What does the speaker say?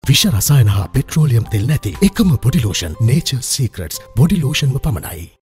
විෂ රසායන හා පෙට්‍රෝලියම් තෙල් නැති එකම body lotion Nature Secrets body ලෝෂන්ව පමණයි.